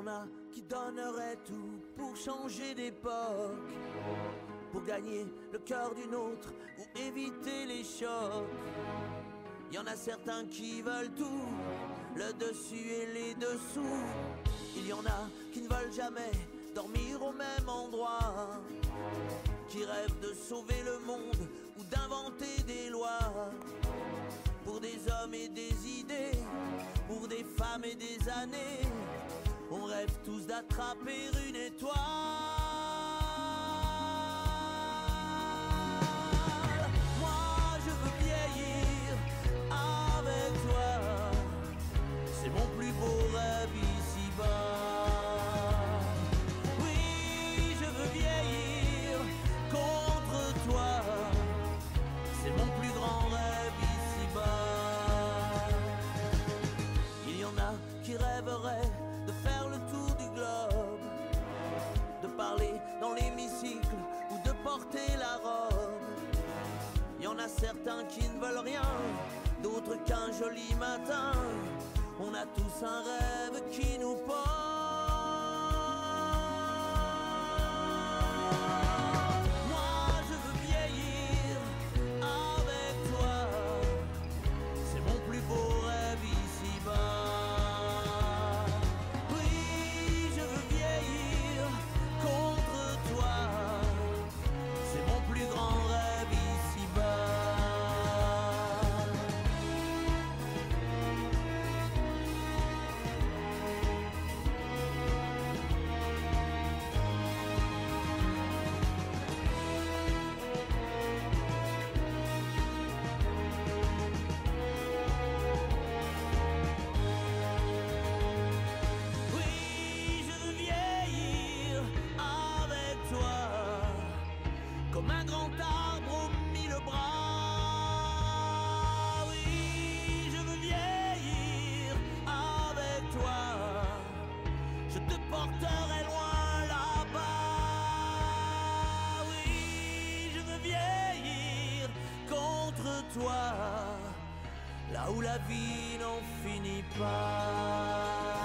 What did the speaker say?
en a qui donneraient tout pour changer d'époque, pour gagner le cœur d'une autre ou éviter les chocs. Y en a certains qui veulent tout, le dessus et les dessous. Il y en a qui ne veulent jamais dormir au même endroit, qui rêvent de sauver le monde ou d'inventer des lois. Pour des hommes et des idées, pour des femmes et des années, on rêve tous d'attraper une étoile. Moi je veux vieillir avec toi, c'est mon plus beau rêve ici-bas. Oui, je veux vieillir contre toi, c'est mon plus grand rêve ici-bas. Il y en a qui rêveraient de faire le tour du globe, de parler dans l'hémicycle ou de porter la robe. Il y en a certains qui ne veulent rien d'autre qu'un joli matin. On a tous un rêve qui nous porte. Moi je veux vieillir avec toi, c'est mon plus beau rêve ici-bas. Comme un grand arbre aux mille bras. Oui, je veux vieillir avec toi, je te porterai loin là-bas. Oui, je veux vieillir contre toi, là où la vie n'en finit pas.